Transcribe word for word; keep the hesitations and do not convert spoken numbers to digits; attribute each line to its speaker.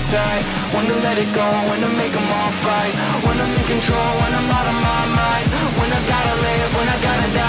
Speaker 1: tight. When to let it go, when to make them all fight. When I'm in control, when I'm out of my mind. When I gotta live, when I gotta die.